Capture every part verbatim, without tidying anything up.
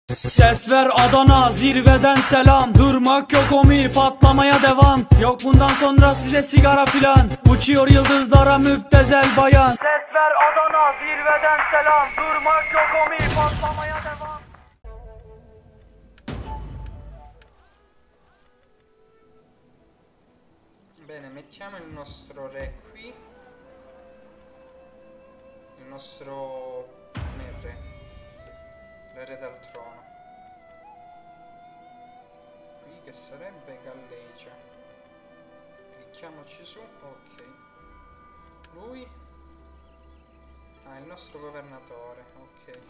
Ses ver Adana, zirveden selam. Durmak yok omi, patlamaya devam. Yok bundan sonra size sigara filan. Uçuyor yıldızlara müptezel bayan. Ses ver Adana, zirveden selam. Durmak yok omi, patlamaya devam. Bene, mettiamo il nostro re qui. Il nostro... non è il re. L'erede al trono. Qui che sarebbe galleggia. Clicchiamoci su, ok. Lui? Ah, il nostro governatore, ok.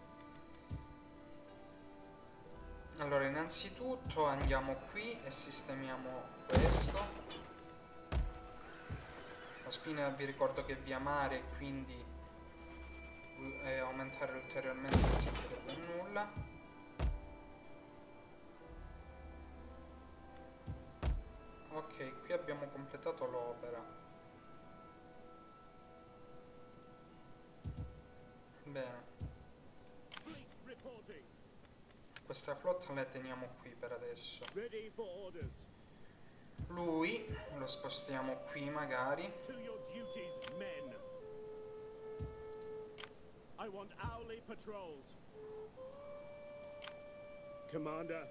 Allora, innanzitutto andiamo qui e sistemiamo questo. La spina vi ricordo che è via mare, quindi eh, aumentare ulteriormente non servirebbe a nulla. Ok, qui abbiamo completato l'opera. Bene. Questa flotta la teniamo qui per adesso. Lui lo spostiamo qui magari. Commander,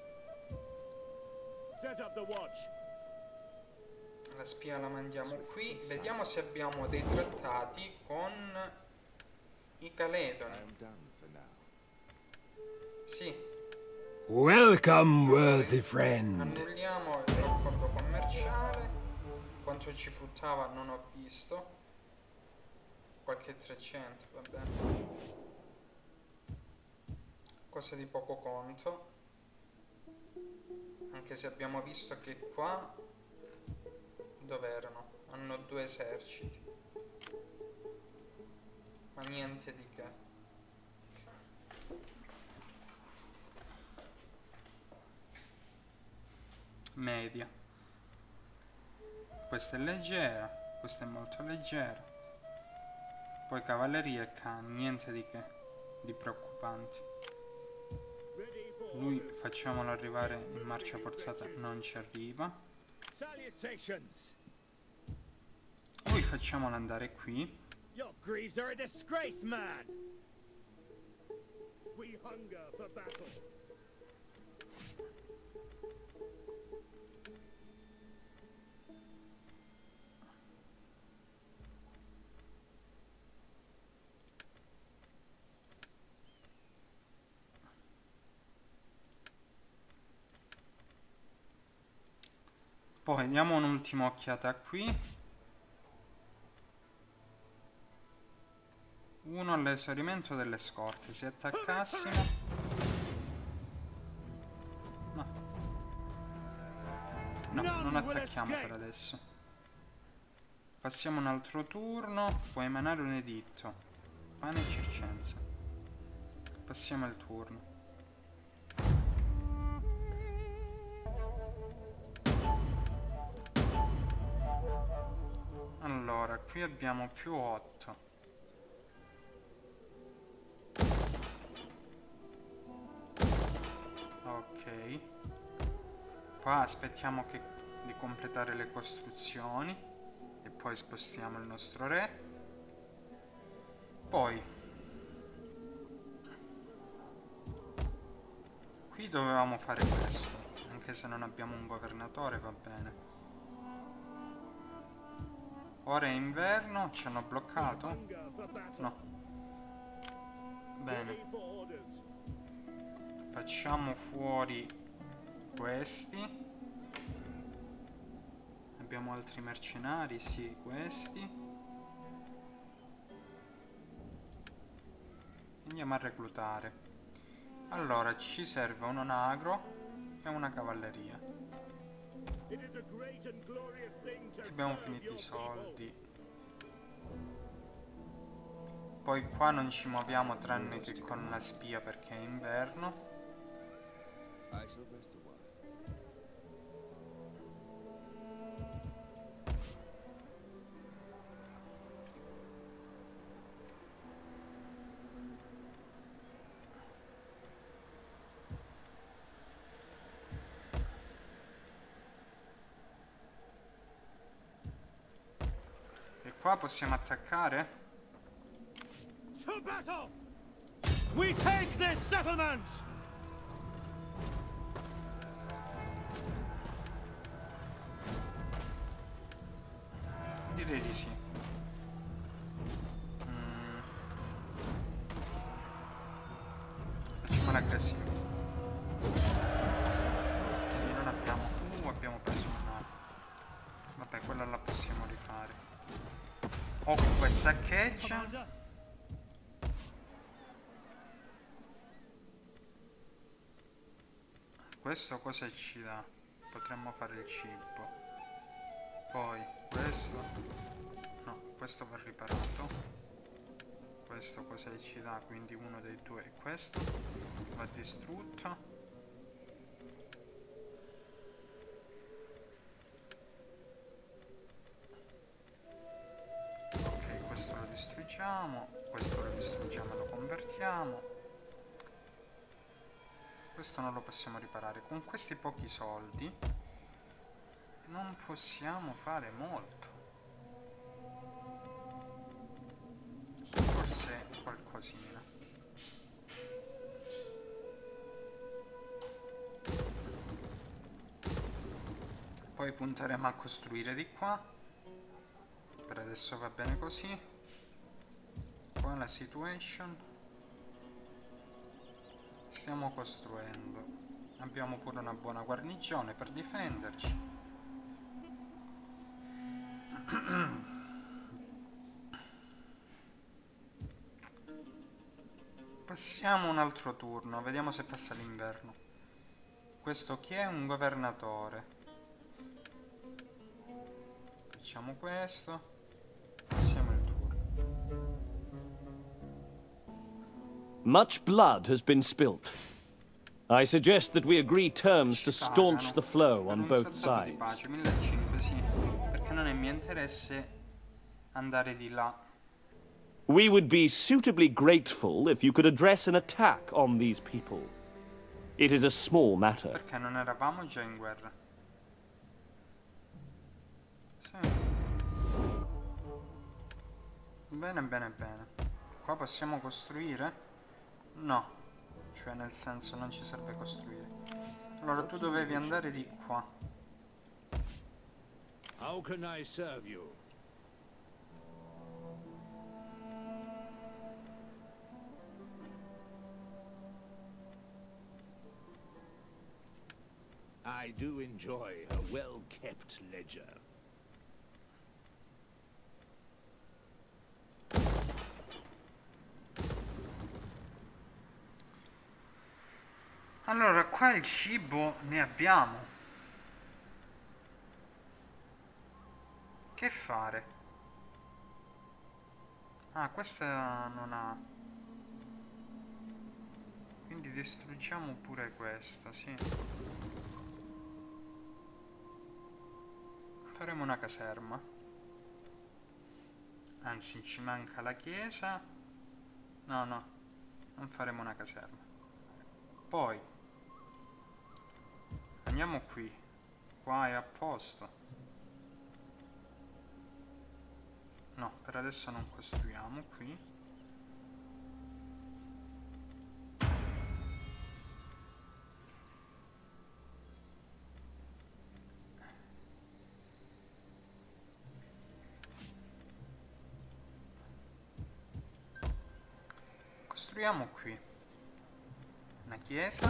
set up the watch. La spia la mandiamo qui. Vediamo se abbiamo dei trattati con i Caledoni. Sì. Welcome, worthy friend. Annulliamo il raccordo commerciale. Quanto ci fruttava non ho visto. Qualche trecento, va bene. Cosa di poco conto. Anche se abbiamo visto che qua... dove erano? Hanno due eserciti. Ma niente di che. Media. Questa è leggera, questa è molto leggera. Poi cavalleria e cani, niente di che, di preoccupanti. Lui facciamolo arrivare in marcia forzata, non ci arriva. Lui facciamolo andare qui. Poi diamo un'ultima occhiata qui. Uno all'esaurimento delle scorte. Se attaccassimo... No. No, non attacchiamo per adesso. Passiamo un altro turno. Puoi emanare un editto. Pane e circenza. Passiamo il turno. Allora, qui abbiamo più otto. Ok. Qua aspettiamo che, di completare le costruzioni e poi spostiamo il nostro re. Poi qui dovevamo fare questo, anche se non abbiamo un governatore, va bene. Ora è inverno, ci hanno bloccato? No. Bene. Facciamo fuori questi. Abbiamo altri mercenari? Sì, questi. Andiamo a reclutare. Allora, ci serve un onagro e una cavalleria. Abbiamo finito i soldi. Poi qua non ci muoviamo tranne che con la spia perché è inverno. Qua possiamo attaccare? To battle! We take this settlement! Direi di sì. Mm. Facciamo l'aggressivo. Sì, non abbiamo... Uh, abbiamo preso una nave. Vabbè, quella la possiamo rifare. Occupa e saccheggia. Commander, Questo cosa ci dà? Potremmo fare il cibo. Poi questo. No, questo va riparato. Questo cosa ci dà? Quindi uno dei due è questo. Va distrutto. Ok, questo lo distruggiamo. Questo lo distruggiamo e lo convertiamo. Questo non lo possiamo riparare. Con questi pochi soldi non possiamo fare molto. Forse qualcosina. Poi punteremo a costruire di qua. Per adesso va bene così. Qua la situation. Stiamo costruendo. Abbiamo pure una buona guarnigione per difenderci. Passiamo un altro turno, vediamo se passa l'inverno. Questo chi è? Un governatore. Facciamo questo. Passiamo il turno. Much blood has been spilt. I suggest that we agree terms to staunch the flow on both sides. Pace, millecinquecento, sì, perché non è mio interesse andare di là. We would be suitably grateful if you could address an attack on these people. It is a small matter. Perché non eravamo già in guerra? Sì. Bene, bene, bene. Qua possiamo costruire? No. Cioè, nel senso, non ci serve costruire. Allora, tu dovevi andare di qua. how can I serve you? I do enjoy a well-kept ledger. Allora, qua il cibo ne abbiamo. Che fare? Ah, questa non ha. Quindi distruggiamo pure questa, sì. Faremo una caserma. Anzi, ci manca la chiesa. No, no, non faremo una caserma. Poi andiamo qui. Qua è a posto. No, per adesso non costruiamo qui. Costruiamo qui una chiesa.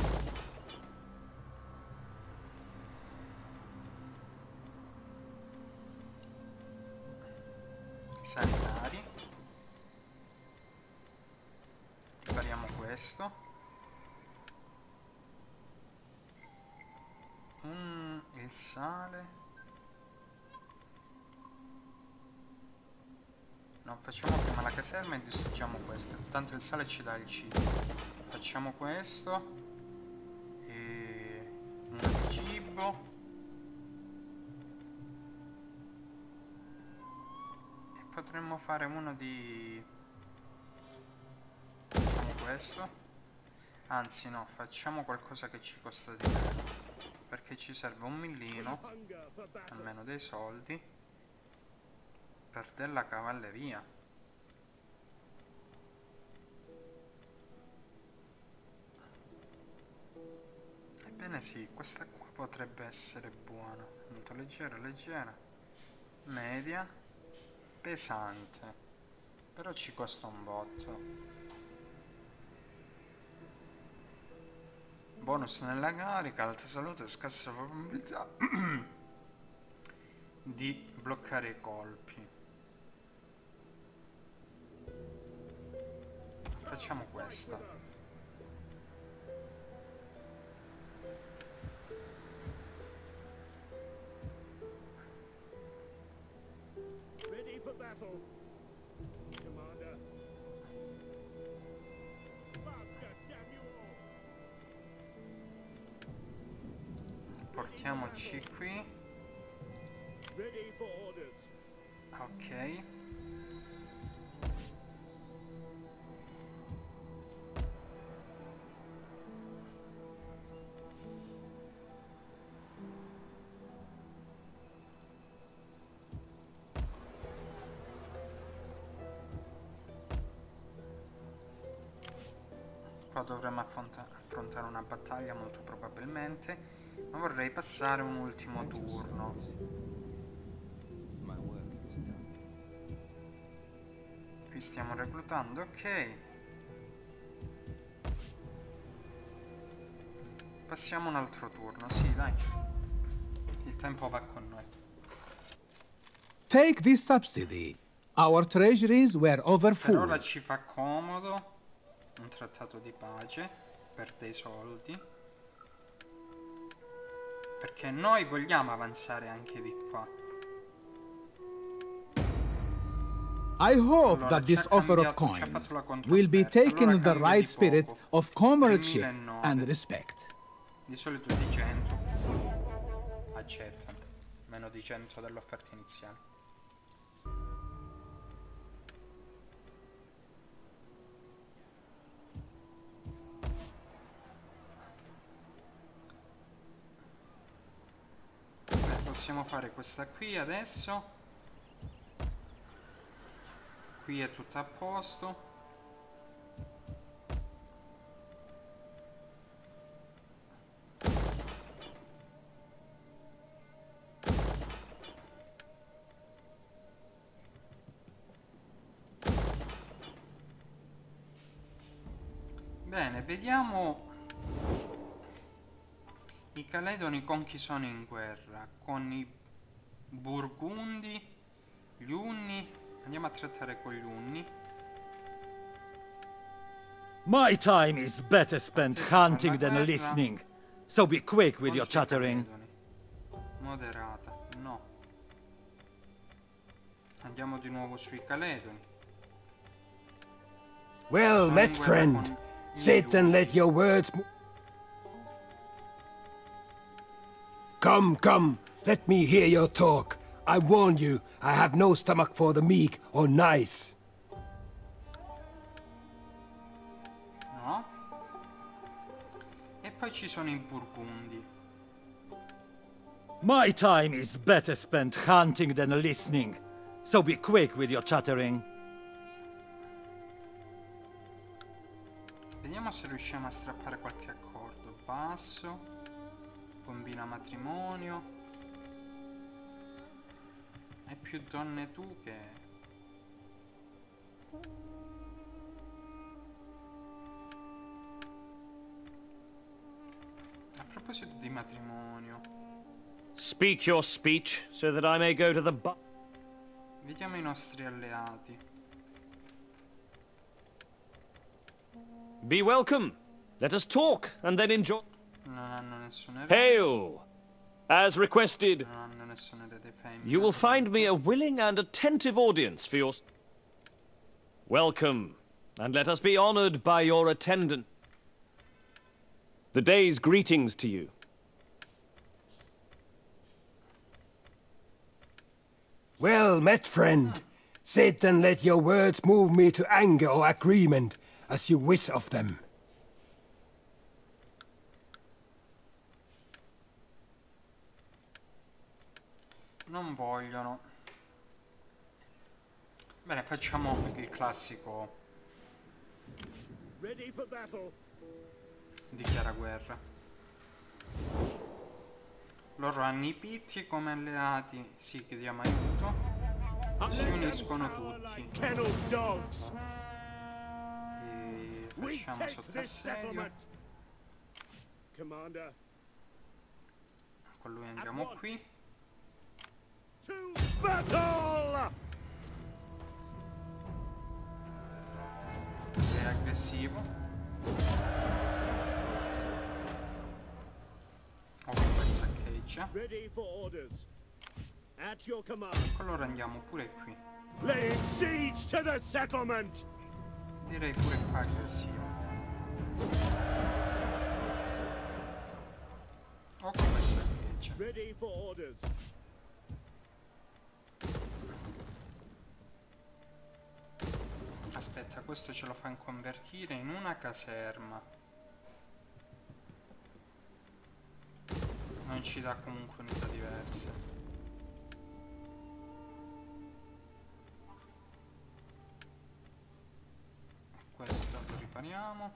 Sanitari. Ripariamo questo. Mm, il sale. No, facciamo prima la caserma e distruggiamo questo. Tanto il sale ci dà il cibo. Facciamo questo. E un cibo. E potremmo fare uno di... Facciamo questo. Anzi no, facciamo qualcosa che ci costa di meno. Perché ci serve un millino. Hunger for battle. Almeno dei soldi. per della cavalleria. Ebbene sì, questa qua potrebbe essere buona. Molto leggera, leggera, media, pesante, però ci costa un botto. Bonus nella carica, alta salute, scarsa probabilità di bloccare i colpi. Facciamo questa. Ready for battle, Commander. Faster, damn you all. Portiamoci qui. Ready for orders. Ok. Qua dovremmo affronta- affrontare una battaglia molto probabilmente, ma vorrei passare un ultimo turno. Qui stiamo reclutando, ok. Passiamo un altro turno, sì, dai. Il tempo va con noi. Take this subsidy. Our treasuries were Per overfull. ora ci fa comodo un trattato di pace per dei soldi, perché noi vogliamo avanzare anche di qua. I hope Allora, that ci this ha offer of cambiato- ci ha coins fatto la will be controfferta. taken in Allora the cambia right di spirit poco. of comradeship tremilanove. and respect. Di solito di cento accettano, meno di cento dell'offerta iniziale. Beh, possiamo fare questa qui adesso. Qui è tutto a posto. Bene, vediamo i Caledoni con chi sono in guerra. Con i Burgundi, gli Unni. Andiamo a trattare con gli Unni. My time is better spent hunting than Guerra. listening. So be quick with your Contro i chattering. Caledoni. Moderata, no. Andiamo di nuovo sui Caledoni. Well Sono in met, guerra friend. con gli Sit and Unni. let your words mo- Come, come, let me hear your talk. I warn you, I have no stomach for the meek or nice. No. E poi ci sono i Burgundi. My time is better spent hunting than listening. So be quick with your chattering. Vediamo se riusciamo a strappare qualche accordo. Basso. Combina matrimonio. Hai più donne tu che... A proposito di matrimonio, Speak your speech so that I may go to the bu- vediamo i nostri alleati. Be welcome. Let us talk and then enjoy. Non hanno nessun erede. Hail! As requested, Non hanno nessun erede femmina. you will find me a willing and attentive audience for your... s- Welcome, and let us be honored by your attendance. The day's greetings to you. Well met, friend. Sit and let your words move me to anger or agreement, as you wish of them. Non vogliono. Bene, facciamo il classico Ready for battle. dichiara guerra. Loro hanno i pitti come alleati. Sì, chiediamo aiuto. Si uniscono tutti. Kennel dogs. E We facciamo take sotto this assedio. settlement. Commander. Con lui andiamo qui. To battle. È aggressivo. Ovunque saccheggia. Ready for orders. At your command. Allora andiamo pure qui. Laying siege to the settlement. Direi pure qua aggressivo. Ovunque saccheggia. Ready for orders. Aspetta, questo ce lo fa convertire in una caserma. Non ci dà comunque unità diverse. Questo lo ripariamo.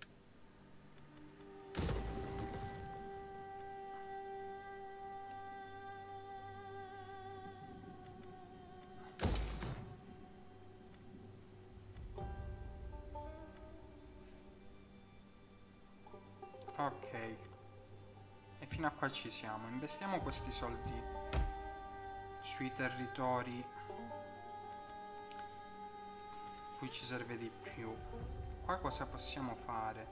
Ok, e fino a qua ci siamo. Investiamo questi soldi sui territori cui ci serve di più. Qua cosa possiamo fare?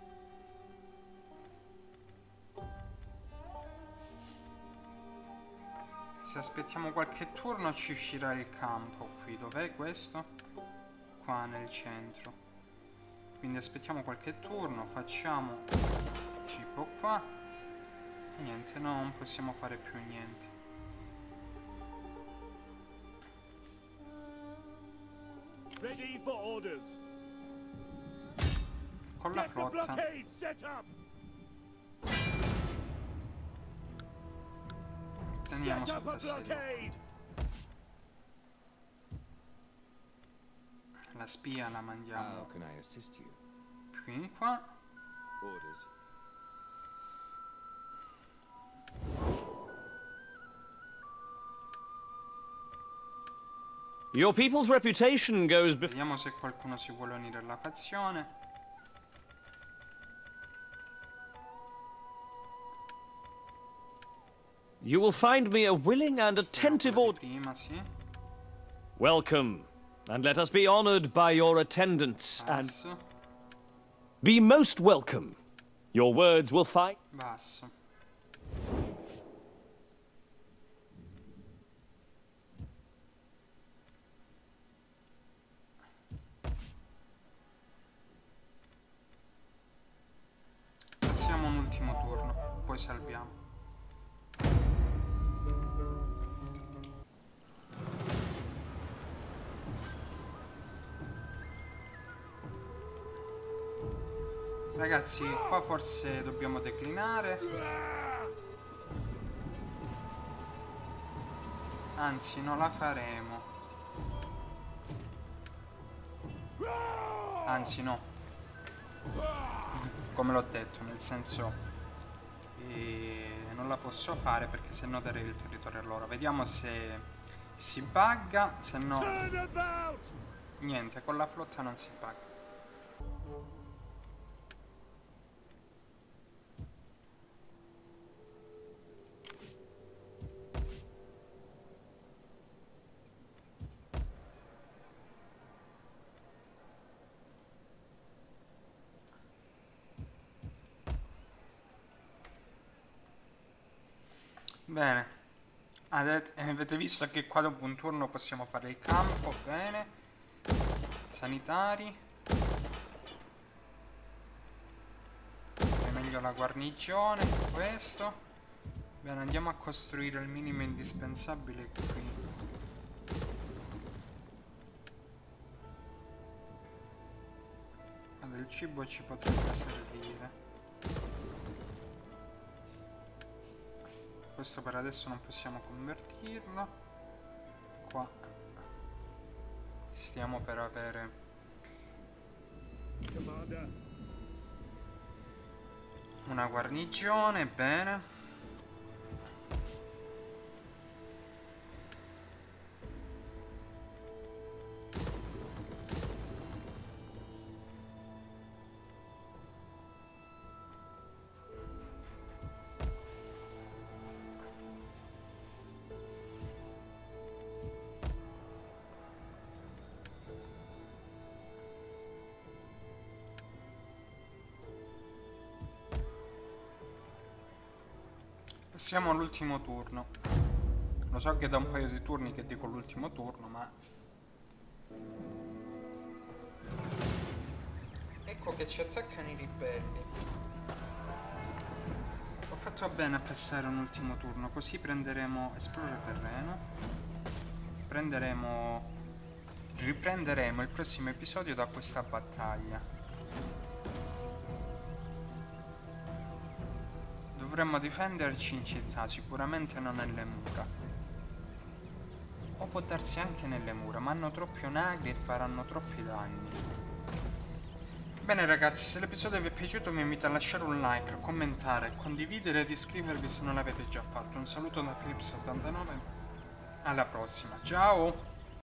Se aspettiamo qualche turno ci uscirà il campo qui. Dov'è questo? Qua nel centro. Quindi aspettiamo qualche turno, facciamo cibo qua e niente, no, non possiamo fare più niente. Ready for orders. Con la Get the flotta blockade set up. teniamo Set up sotto a assedio. blockade. La spia la mandiamo How can I assist you? più in qua. Orders. Your people's reputation goes before. Vediamo se qualcuno si vuole unire alla fazione. You will find me a willing and attentive Quello order. di prima, sì. Welcome, and let us be honored by your attendance, and Basso, be most welcome. Your words will find. basso. Passiamo un ultimo turno, poi salviamo. Ragazzi, qua forse dobbiamo declinare. Anzi, non la faremo. Anzi, no. Come l'ho detto, nel senso eh, non la posso fare perché sennò darei il territorio a loro. Vediamo se si bugga, se no Turn about. niente, con la flotta non si bugga. Bene, Adet- eh, avete visto che qua dopo un turno possiamo fare il campo, bene. Sanitari. È meglio la guarnigione, questo. Bene, andiamo a costruire il minimo indispensabile qui. Ma del cibo ci potrebbe servire. Questo per adesso non possiamo convertirlo. Qua Stiamo per avere Commander. una guarnigione, bene. Siamo all'ultimo turno. Lo so che da un paio di turni che dico l'ultimo turno, ma... Ecco che ci attaccano i ribelli. Ho fatto bene a passare un ultimo turno, così prenderemo... Esplora terreno. Prenderemo... Riprenderemo il prossimo episodio da questa battaglia. Dovremmo difenderci in città, sicuramente non nelle mura. O può darsi anche nelle mura, ma hanno troppi onagri e faranno troppi danni. Bene ragazzi, se l'episodio vi è piaciuto vi invito a lasciare un like, a commentare, a condividere ed iscrivervi se non l'avete già fatto. Un saluto da Philips ottantanove, alla prossima, ciao!